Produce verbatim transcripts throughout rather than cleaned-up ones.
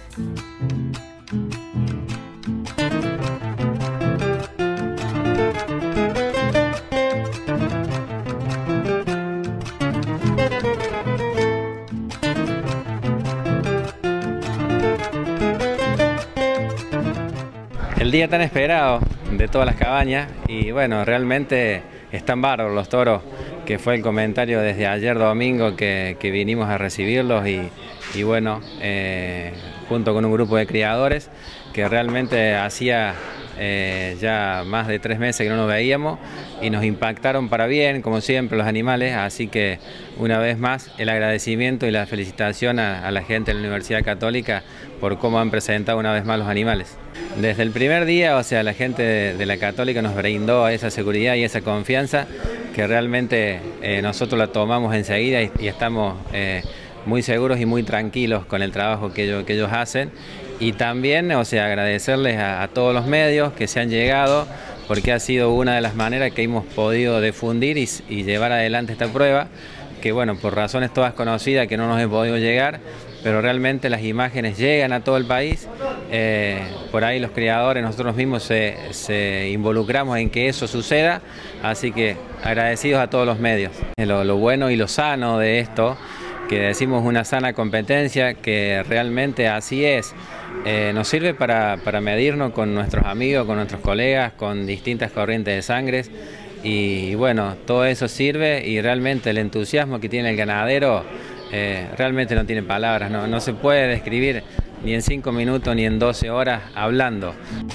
El día tan esperado de todas las cabañas y bueno, realmente están bárbaros los toros, que fue el comentario desde ayer domingo que, que vinimos a recibirlos y, y bueno, eh, junto con un grupo de criadores que realmente hacía eh, ya más de tres meses que no nos veíamos y nos impactaron para bien, como siempre, los animales, así que una vez más el agradecimiento y la felicitación a, a la gente de la Universidad Católica por cómo han presentado una vez más los animales. Desde el primer día, o sea, la gente de, de la Católica nos brindó esa seguridad y esa confianza que realmente eh, nosotros la tomamos enseguida y, y estamos eh, muy seguros y muy tranquilos con el trabajo que ellos, que ellos hacen. Y también, o sea, agradecerles a, a todos los medios que se han llegado, porque ha sido una de las maneras que hemos podido difundir y, y llevar adelante esta prueba, que bueno, por razones todas conocidas que no nos hemos podido llegar, pero realmente las imágenes llegan a todo el país. Eh, por ahí los criadores, nosotros mismos se, se involucramos en que eso suceda, así que agradecidos a todos los medios. Lo, lo bueno y lo sano de esto, que decimos una sana competencia, que realmente así es, eh, nos sirve para, para medirnos con nuestros amigos, con nuestros colegas, con distintas corrientes de sangre. Y bueno, todo eso sirve y realmente el entusiasmo que tiene el ganadero eh, realmente no tiene palabras, no, no se puede describir ni en cinco minutos ni en doce horas hablando.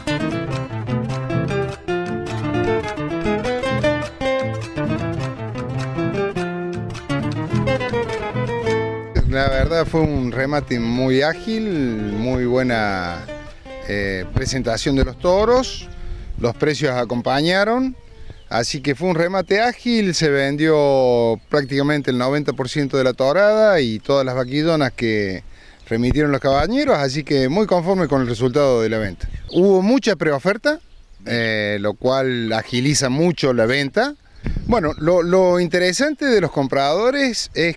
La verdad fue un remate muy ágil, muy buena eh, presentación de los toros, los precios acompañaron. Así que fue un remate ágil, se vendió prácticamente el noventa por ciento de la torada y todas las vaquillonas que remitieron los cabañeros, así que muy conforme con el resultado de la venta. Hubo mucha preoferta, eh, lo cual agiliza mucho la venta. Bueno, lo, lo interesante de los compradores es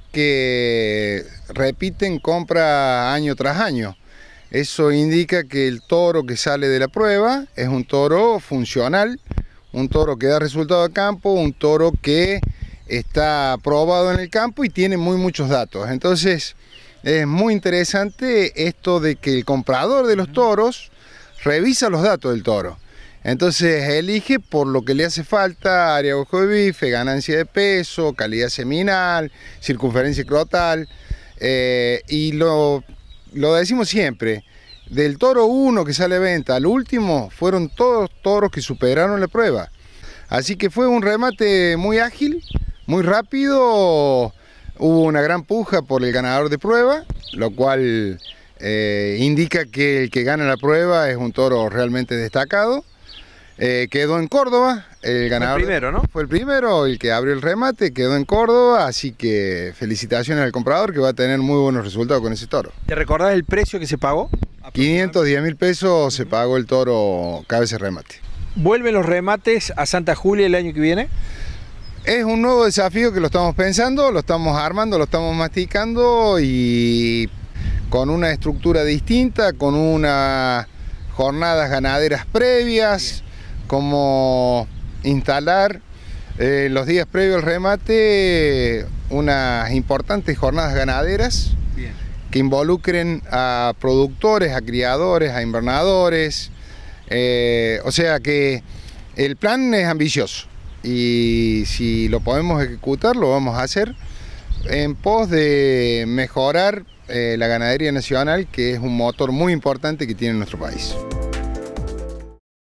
que repiten compra año tras año. Eso indica que el toro que sale de la prueba es un toro funcional, un toro que da resultado a campo, un toro que está probado en el campo y tiene muy muchos datos. Entonces es muy interesante esto de que el comprador de los toros revisa los datos del toro. Entonces elige por lo que le hace falta: área de ojo de bife, ganancia de peso, calidad seminal, circunferencia escrotal, eh, y lo, lo decimos siempre. Del toro uno que sale a venta al último, fueron todos toros que superaron la prueba. Así que fue un remate muy ágil, muy rápido. Hubo una gran puja por el ganador de prueba, lo cual eh, indica que el que gana la prueba es un toro realmente destacado. Eh, quedó en Córdoba, el ganador. Fue el primero, ¿no? Fue el primero, el que abrió el remate, quedó en Córdoba, así que felicitaciones al comprador que va a tener muy buenos resultados con ese toro. ¿Te recordás el precio que se pagó? quinientos diez mil pesos se pagó el toro cabeza remate. ¿Vuelven los remates a Santa Julia el año que viene? Es un nuevo desafío que lo estamos pensando, lo estamos armando, lo estamos masticando y con una estructura distinta, con unas jornadas ganaderas previas, como instalar eh, los días previos al remate unas importantes jornadas ganaderas. Bien. Que involucren a productores, a criadores, a invernadores, eh, o sea que el plan es ambicioso y si lo podemos ejecutar lo vamos a hacer en pos de mejorar eh, la ganadería nacional, que es un motor muy importante que tiene nuestro país.